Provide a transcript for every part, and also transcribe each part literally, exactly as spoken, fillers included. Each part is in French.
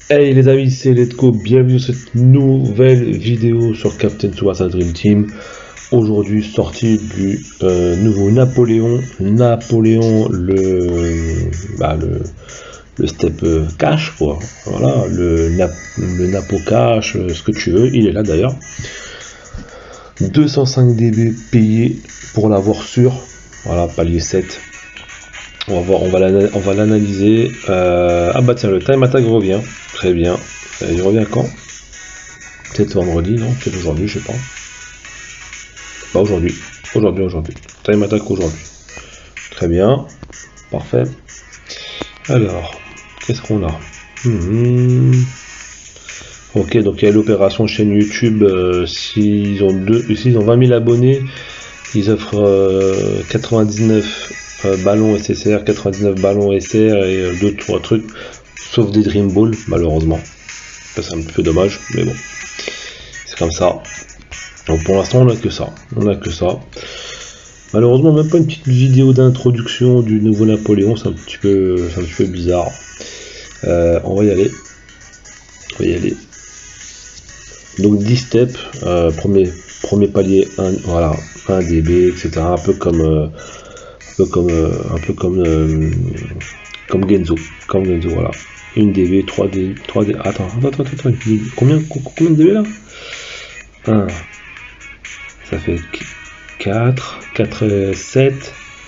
Hey les amis, c'est Let's Go, bienvenue sur cette nouvelle vidéo sur Captain Tsubasa Dream Team. Aujourd'hui, sortie du euh, nouveau Napoléon, Napoléon le, bah, le, le step euh, cash quoi. Voilà, le, nap, le Napo cash, euh, ce que tu veux, il est là d'ailleurs. deux cent cinq D B payé pour l'avoir sur, voilà, palier sept. On va voir, on va l'analyser. Euh, ah bah tiens, le time attack revient. Très bien. Euh, il revient quand? Peut-être vendredi, non? Peut-être aujourd'hui, je sais pas. Bah aujourd'hui. Aujourd'hui, aujourd'hui. Time attack aujourd'hui. Très bien. Parfait. Alors, qu'est-ce qu'on a? mmh. Ok, donc il y a l'opération chaîne YouTube. Euh, s'ils ont deux, s'ils ont vingt mille abonnés, ils offrent euh, quatre-vingt-dix-neuf euh, ballons S S R, quatre-vingt-dix-neuf ballons S R et deux euh, trois trucs, sauf des Dream Ball, malheureusement. C'est un peu dommage, mais bon, c'est comme ça. Donc pour l'instant, on a que ça. On a que ça. Malheureusement, même pas une petite vidéo d'introduction du nouveau Napoléon, c'est un petit peu, c'est un petit peu bizarre. Euh, on va y aller. On va y aller. Donc dix steps, euh, premier, premier palier, un, voilà, un D B, et cetera. Un peu comme, euh, un peu comme, euh, un peu comme, euh, comme Genzo, comme Genzo, voilà. Une D B, trois D, trois D. Attends, attends, attends, attends. Combien, combien de D B là? un. Ça fait quatre, quatre, sept,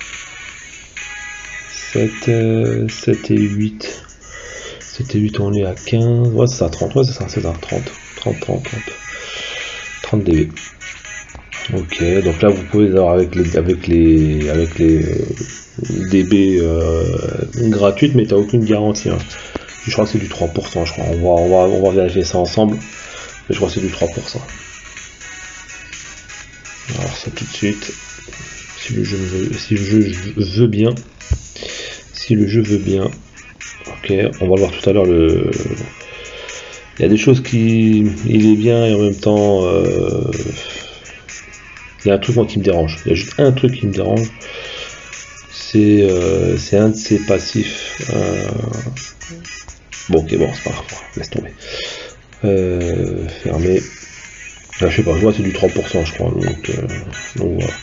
sept, sept et huit. sept et huit, on est à quinze. Ouais, c'est ça, trente. Ouais, c'est ça, c'est ça, trente. trente, trente, trente. trente D B. Ok, donc là vous pouvez avoir avec les avec les avec les euh, D B euh, gratuites, mais t'as aucune garantie. Hein. Je crois que c'est du trois pour cent, je crois. On va on va on va vérifier ça ensemble. Mais je crois que c'est du trois pour cent. Alors ça tout de suite. Si le jeu veut, si le jeu veut bien. Si le jeu veut bien. Ok, on va voir tout à l'heure le. Il y a des choses qui. Il est bien et en même temps. Euh... Il y a un truc moi qui me dérange. Il y a juste un truc qui me dérange. C'est euh, c'est un de ces passifs. Euh... Bon ok bon c'est pas grave. Laisse tomber. Euh, fermé. Là, je sais pas, je vois c'est du trois pour cent je crois. Donc, euh, donc voilà.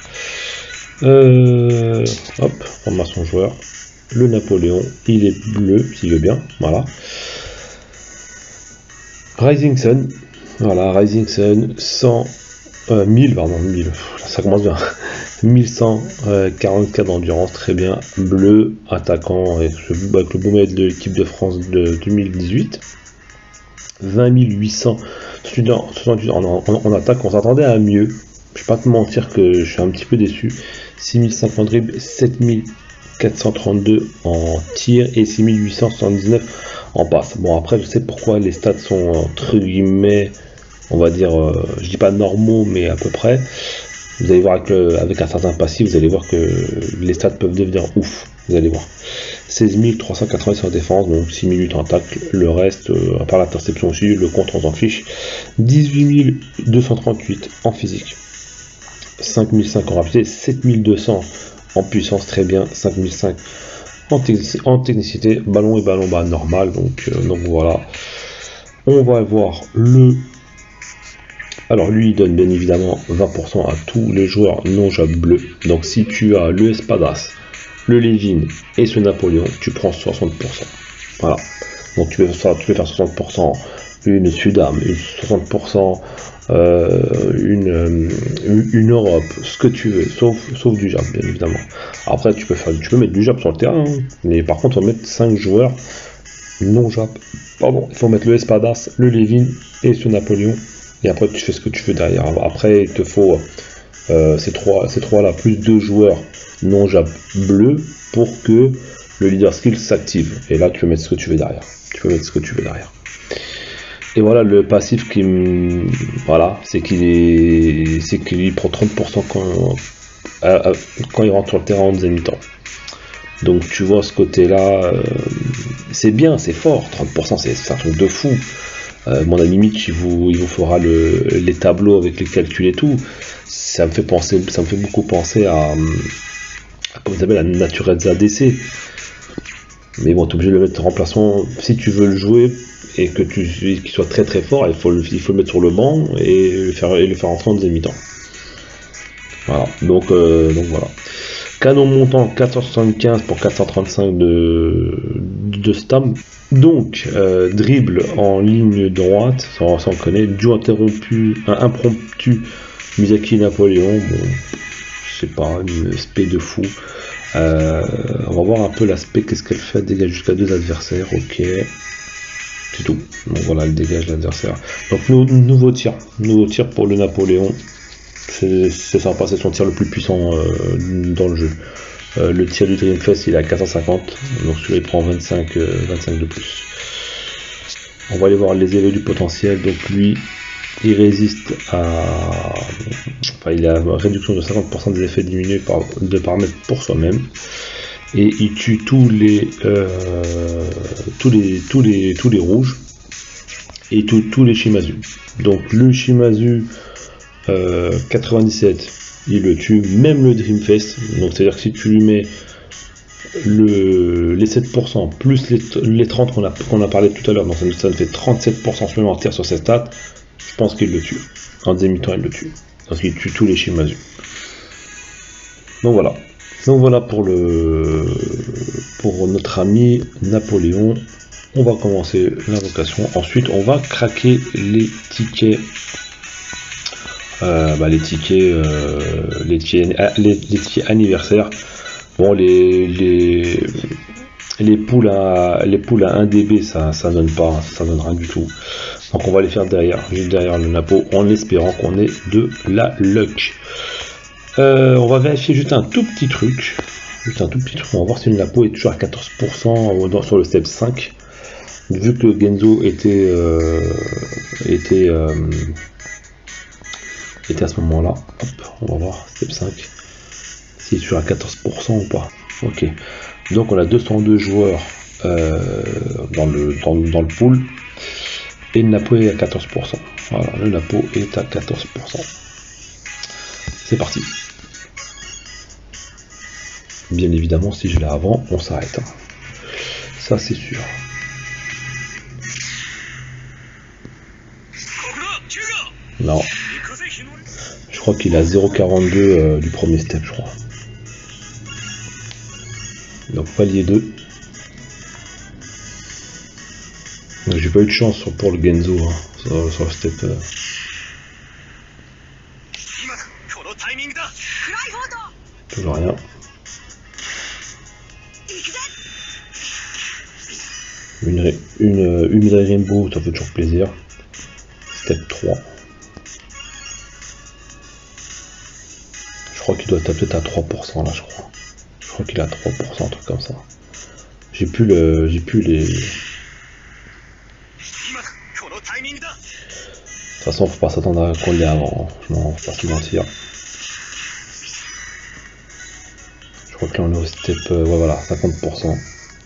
Euh, hop, formation joueur. Le Napoléon, il est bleu, s'il veut bien. Voilà. Rising Sun. Voilà, Rising Sun, cent, euh, mille, pardon, mille. Ça commence bien. mille cent quarante-quatre d'endurance, très bien. Bleu, attaquant avec, avec le beau maître de l'équipe de France de deux mille dix-huit. vingt mille huit cents soixante-huit en, en, en attaque, on s'attendait à mieux. Je vais pas te mentir que je suis un petit peu déçu. six mille cinquante dribbles, sept mille quatre cent trente-deux en tir et six mille huit cent soixante-dix-neuf en passe. Bon après je sais pourquoi les stats sont entre guillemets, on va dire, euh, je dis pas normaux mais à peu près. Vous allez voir avec, le, avec un certain passif, vous allez voir que les stats peuvent devenir ouf. Vous allez voir. seize mille trois cent quatre-vingts en défense, donc six mille huit en tacle. Le reste, euh, à part l'interception aussi, le contre on s'en fiche. dix-huit mille deux cent trente-huit en physique. cinq mille cinq en rapidité, sept mille deux cents en puissance, très bien. cinq mille cinq en, en technicité, ballon et ballon bas normal. Donc, euh, donc voilà. On va voir le. Alors lui il donne bien évidemment vingt pour cent à tous les joueurs non job bleu. Donc si tu as le Espadas, le Levin et ce Napoléon, tu prends soixante pour cent. Voilà. Donc tu peux faire, tu peux faire soixante pour cent une Sudam, une soixante pour cent euh, une, une Europe, ce que tu veux, sauf, sauf du jab bien évidemment. Après tu peux faire, tu peux mettre du jab sur le terrain, hein, mais par contre on va mettre cinq joueurs non jab. Pardon, il faut mettre le Espadas, le Levin et ce Napoléon. Et après tu fais ce que tu veux derrière. Après il te faut euh, ces trois ces trois là plus deux joueurs non jab bleu pour que le leader skill s'active. Et là tu peux mettre ce que tu veux derrière. Tu peux mettre ce que tu veux derrière. Et voilà le passif qui me voilà, c'est qu'il est c'est qu'il prend trente pour cent quand à, à, quand il rentre sur le terrain en deuxième mi-temps. Donc tu vois ce côté là, euh, c'est bien, c'est fort. trente pour cent c'est un truc de fou. Euh, mon ami Mitch il vous, il vous fera le, les tableaux avec les calculs et tout. Ça me fait penser, ça me fait beaucoup penser à, à comment il s'appelle, la Natureza D C. Mais bon, tu es obligé de le mettre en remplaçant si tu veux le jouer et que tu qu'il soit très très fort. Il faut le, il faut le mettre sur le banc et le faire, et le faire entrer en deuxième mi-temps. Voilà, donc, euh, donc voilà. Canon montant quatre cent soixante-quinze pour quatre cent trente-cinq de, de stam. Donc, euh, dribble en ligne droite, ça on connaît. Duo interrompu, un impromptu, Misaki Napoléon. Bon, je sais pas, une spé de fou. Euh, on va voir un peu l'aspect, qu'est-ce qu'elle fait. Dégage jusqu'à deux adversaires, ok. C'est tout. Donc voilà, elle dégage l'adversaire. Donc, nou nouveau tir. Nouveau tir pour le Napoléon. C'est sympa, c'est son tir le plus puissant euh, dans le jeu. Euh, le tir du Dreamfest il est à quatre cent cinquante, donc celui-là il prend vingt-cinq, euh, vingt-cinq de plus. On va aller voir les effets du potentiel. Donc lui, il résiste à... Enfin, il a une réduction de cinquante pour cent des effets diminués par, de paramètres pour soi-même. Et il tue tous les, euh, tous les, tous les, tous les rouges et tous tous les Shimazu. Donc le Shimazu euh, quatre-vingt-dix-sept, il le tue, même le Dreamfest. Donc c'est à dire que si tu lui mets le, les sept pour cent plus les, les trente qu'on a, qu'on a parlé tout à l'heure, donc ça, ça fait trente-sept pour cent supplémentaire sur ses stats, je pense qu'il le tue. En deuxième temps il le tue, parce qu'il tue tous les Shimazu. Donc voilà. Donc voilà pour le pour notre ami Napoléon. On va commencer l'invocation. Ensuite on va craquer les tickets. Euh, bah, les tickets, euh, les tickets, les, les tickets anniversaires. Bon, les les les poules à les poules à un D B, ça ça donne pas, ça donne rien du tout. Donc on va les faire derrière, juste derrière le Napo, en espérant qu'on ait de la luck. Euh, on va vérifier juste un tout petit truc, juste un tout petit truc. On va voir si le Napo est toujours à quatorze pour cent dans, sur le step cinq. Vu que le Genzo était euh, était euh, était à ce moment-là. Hop, on va voir step cinq s'il est toujours à quatorze pour cent ou pas. Ok. Donc on a deux cent deux joueurs euh, dans le dans, dans le pool et le Napo est à quatorze pour cent. Voilà, le Napo est à quatorze pour cent. C'est parti. Bien évidemment, si je l'ai avant, on s'arrête. Ça c'est sûr. Non. Je crois qu'il a zéro virgule quarante-deux euh, du premier step, je crois. Donc palier deux. J'ai pas eu de chance pour le Genzo hein, sur, sur le step. Euh... Toujours rien. Une, une, une Rainbow, ça fait toujours plaisir. Step trois. Je crois qu'il doit être peut-être à trois pour cent là, je crois. Je crois qu'il est à trois pour cent, un truc comme ça. J'ai plus le. J'ai plus les. De toute façon, faut pas s'attendre à qu'on l'ait avant. Non, faut pas se mentir. Je crois que là on est au step. Euh, ouais, voilà, cinquante pour cent.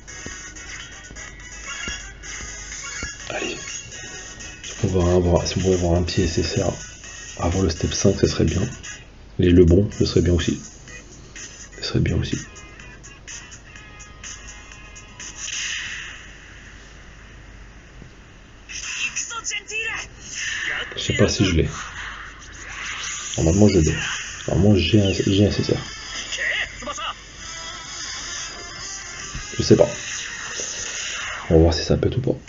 Allez. Si on pouvait avoir, si on pouvait avoir un petit S S R avant le step cinq, ce serait bien. Et le bon, ce serait bien aussi. Ce serait bien aussi. Je sais pas si je l'ai. Normalement je l'ai. Normalement j'ai un, un S S R. Je sais pas. On va voir si ça pète ou pas.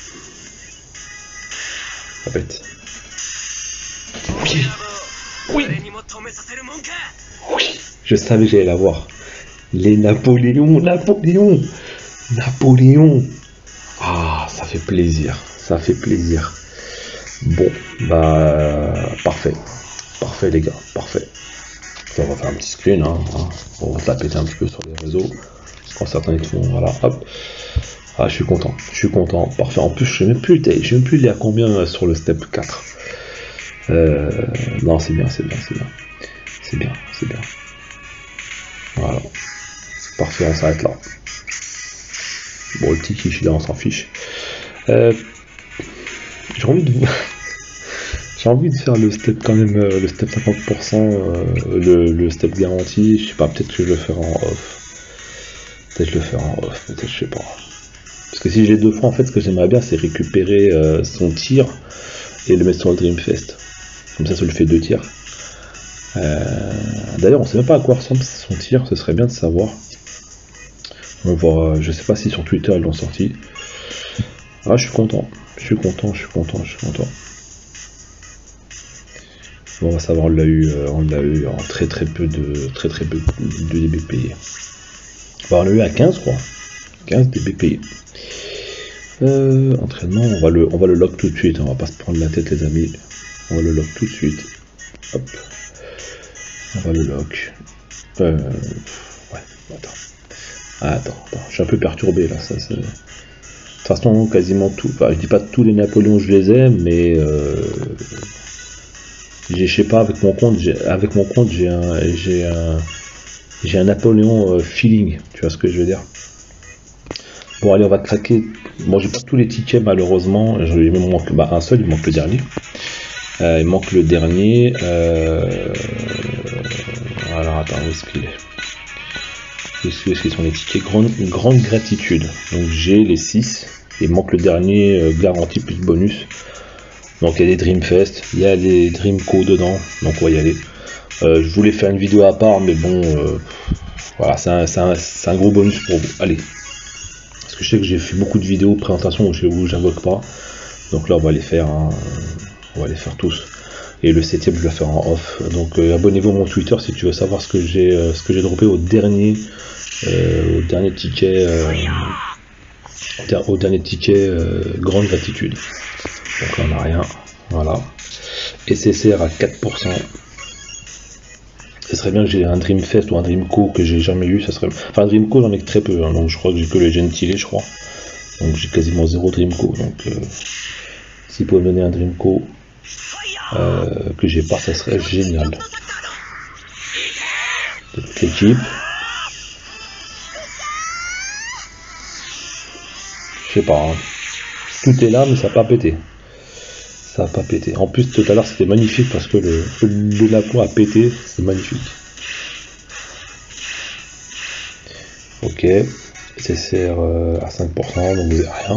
Ça pète. Oui. Oui. Oui. Je savais que j'allais l'avoir. Les Napoléons, Napoléon, Napoléon. Ah, ça fait plaisir. Ça fait plaisir. Bon, bah parfait. Parfait les gars, parfait. On va faire un petit screen, hein, hein. On va se la péter un petit peu sur les réseaux. Quand certains ils font, voilà, hop. Ah, je suis content, je suis content, parfait. En plus, je sais même plus, je sais même plus il est à combien sur le step quatre. Euh, non, c'est bien, c'est bien, c'est bien. C'est bien, c'est bien. Voilà. Parfait, on s'arrête là. Bon, le petit fiche là, on s'en fiche. Euh, J'ai envie de j'ai envie de faire le step quand même, euh, le step cinquante pour cent, euh, le, le step garanti. Je sais pas, peut-être que je le ferai en off. Peut-être le faire en off, peut-être, je sais pas. Parce que si j'ai deux fois, en fait, ce que j'aimerais bien, c'est récupérer euh, son tir et le mettre sur le Dreamfest. Comme ça, ça lui fait deux tirs. Euh, D'ailleurs, on sait même pas à quoi ressemble son tir, ce serait bien de savoir. On va, je sais pas si sur Twitter ils l'ont sorti. Ah, je suis content, je suis content, je suis content, je suis content. Bon, on va savoir, on l'a eu, on l'a eu en très très peu de très très peu de D B payés. Enfin, on l'a eu à quinze, je crois. quinze D B payés. Euh, entraînement, on va le, on va le lock tout de suite. On va pas se prendre la tête, les amis. On va le lock tout de suite. Hop. On va le lock. Euh, ouais, attends. Ah, attends, attends, je suis un peu perturbé là. Ça, ça... De toute façon, quasiment tout. Enfin, je dis pas tous les Napoléons, je les aime, mais euh... j'ai, je sais pas, avec mon compte, avec mon compte, j'ai un, j'ai un, j'ai un Napoléon euh, feeling. Tu vois ce que je veux dire? Bon, allez, on va craquer. Bon, j'ai pas tous les tickets malheureusement. Il me manque bah, un seul, il manque le dernier. Euh, il manque le dernier. Euh... Alors attends, où est-ce qu'il est? Où est-ce qu'ils sont les tickets? Grande, grande gratitude. Donc j'ai les six. Il manque le dernier, euh, garantie plus bonus. Donc il y a des Dreamfest, il y a des Dreamco dedans. Donc on va y aller. Euh, je voulais faire une vidéo à part, mais bon, euh, voilà, c'est un, un, un gros bonus pour vous. Allez. Parce que je sais que j'ai fait beaucoup de vidéos de présentation où j'invoque pas. Donc là on va les faire. Hein. On va les faire tous. Et le septième je vais le faire en off. Donc euh, abonnez-vous à mon Twitter si tu veux savoir ce que j'ai euh, ce que j'ai droppé au dernier euh, au dernier ticket euh, au dernier ticket euh, grande gratitude. Donc là on n'a rien. Voilà. S S R à quatre pour cent. Ce serait bien que j'ai un Dreamfest ou un Dreamco que j'ai jamais eu. Ça serait. Enfin Dreamco j'en ai que très peu. Hein, donc je crois que j'ai que le Gentilé je crois. Donc j'ai quasiment zéro Dreamco. Donc euh, s'il pouvait me donner un Dreamco. Euh, que j'ai pas, ça serait génial. De toute l'équipe. Je sais pas. Hein. Tout est là, mais ça n'a pas pété. Ça n'a pas pété. En plus, tout à l'heure, c'était magnifique parce que le, le Napo a pété. C'est magnifique. Ok. S S R euh, à cinq pour cent, donc rien.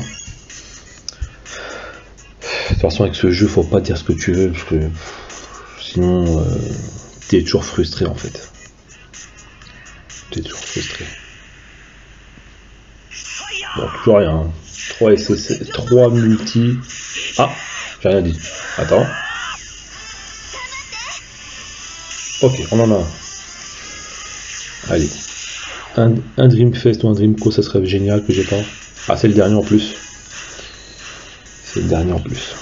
De toute façon avec ce jeu faut pas dire ce que tu veux parce que sinon euh, t'es toujours frustré en fait. T'es toujours frustré. Bon toujours rien. Hein. trois S S C, trois multi. Ah j'ai rien dit. Attends. Ok on en a un. Allez. Un, un Dreamfest ou un Dreamco ça serait génial que j'ai pas. Ah c'est le dernier en plus. C'est le dernier en plus.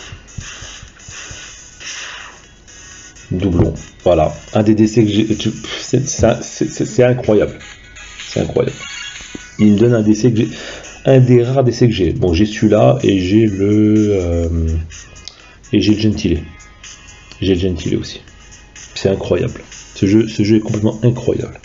Doublon. Voilà. Un des D C que j'ai. C'est incroyable. C'est incroyable. Il me donne un D C que j'ai. Un des rares D C que j'ai. Bon, j'ai celui-là et j'ai le. Euh, et j'ai le Gentilé. J'ai le Gentilé aussi. C'est incroyable. Ce jeu, ce jeu est complètement incroyable.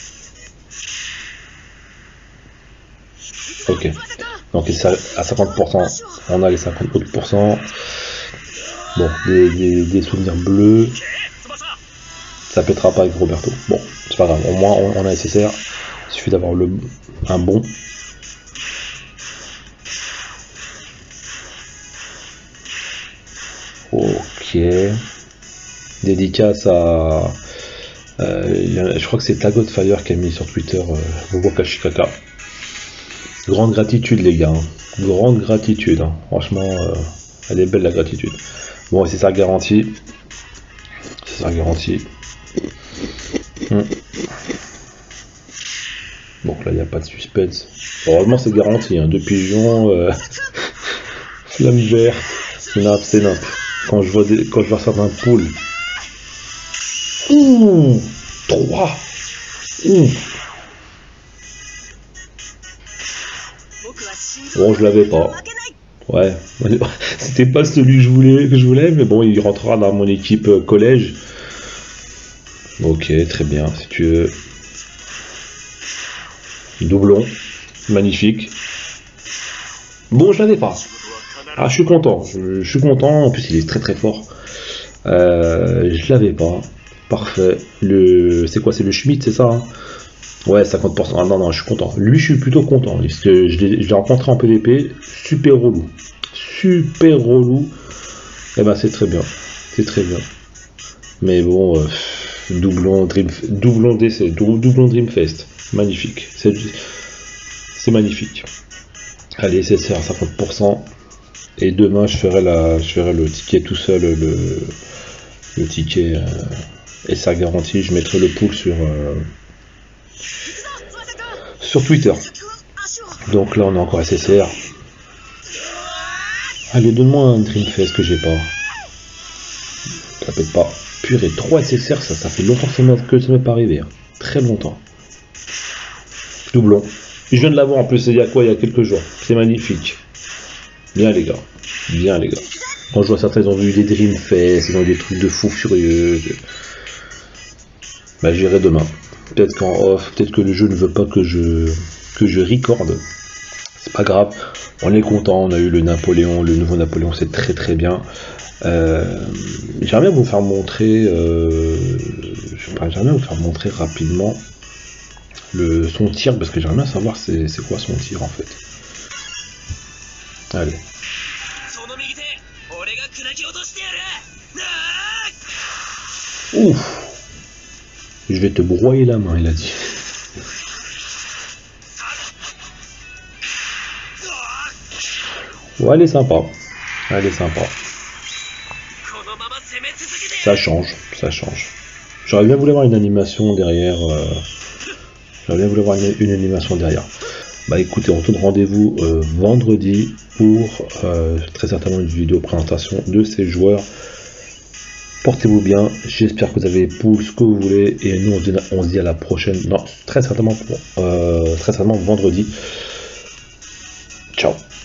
Ok. Donc à cinquante pour cent, on a les cinquante pour cent. Bon, des, des, des souvenirs bleus. Ça pètera pas avec Roberto. Bon, c'est pas grave. Au moins, on, on a S S R. Il suffit d'avoir le un bon. Ok. Dédicace à. Euh, je crois que c'est Tagodfire qui a mis sur Twitter euh, Wokashikaka. Grande gratitude les gars, hein. Grande gratitude, hein. Franchement, euh, elle est belle la gratitude. Bon, c'est ça garantie, c'est ça garantie. Hum. Donc là, il n'y a pas de suspense. Heureusement, c'est garanti, hein. Deux pigeons, euh... flamme verte, c'est nappe, c'est nappe. Quand je vois des... quand je vois certains poules. Ouh, trois. Ouh. Bon, je l'avais pas. Ouais, c'était pas celui que je voulais, que je voulais, mais bon, il rentrera dans mon équipe collège. Ok, très bien, si tu veux. Doublon, magnifique. Bon, je l'avais pas. Ah, je suis content, je, je suis content. En plus, il est très très fort. Euh, je l'avais pas. Parfait. Le, c'est quoi? C'est le Schmitt, c'est ça hein. Ouais, cinquante pour cent. Ah non, non, je suis content. Lui, je suis plutôt content. Parce que je l'ai rencontré en P V P. Super relou. Super relou. Et ben, c'est très bien. C'est très bien. Mais bon, euh, doublon, Dream, doublon D C, doublon Dreamfest. Magnifique. C'est magnifique. Allez, c'est ça, cinquante pour cent. Et demain, je ferai, la, je ferai le ticket tout seul. Le, le ticket. Euh, et ça garantit, je mettrai le pool sur. Euh, sur Twitter. Donc là on a encore S S R. Allez, donne-moi un Dreamfest que j'ai pas. Ça pète pas. Purée, trois S S R, ça, ça fait longtemps que ça m'est pas arrivé. Hein. Très longtemps. Doublon. Je viens de l'avoir en plus, il y a quoi, il y a quelques jours. C'est magnifique. Bien les gars. Bien les gars. Quand je vois certains, ils ont vu des Dreamfest, ils ont eu des trucs de fou furieux. Bah j'irai demain. Peut-être qu'en off, peut-être que le jeu ne veut pas que je que je recorde. C'est pas grave, on est content, on a eu le Napoléon, le nouveau Napoléon, c'est très très bien. Euh, j'aimerais bien vous faire montrer, euh, j'aimerais bien vous faire montrer rapidement le, son tir, parce que j'aimerais bien savoir c'est quoi son tir en fait. Allez. Ouf. Je vais te broyer la main, il a dit. Ouais, elle est sympa. Elle est sympa. Ça change, ça change. J'aurais bien voulu avoir une animation derrière. Euh... J'aurais bien voulu avoir une, une animation derrière. Bah écoutez, on tourne rendez-vous euh, vendredi pour euh, très certainement une vidéo présentation de ces joueurs. Portez-vous bien, j'espère que vous avez pool ce que vous voulez, et nous on se dit, on se dit à la prochaine, non, très certainement, euh, très certainement vendredi. Ciao.